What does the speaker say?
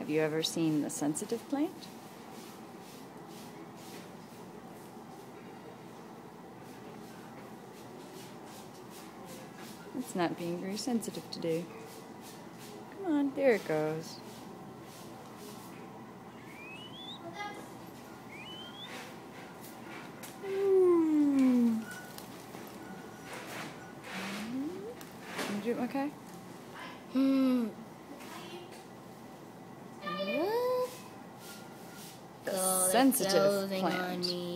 Have you ever seen the sensitive plant? It's not being very sensitive today. Come on, there it goes. Can you do it, Macai? The sensitive plant.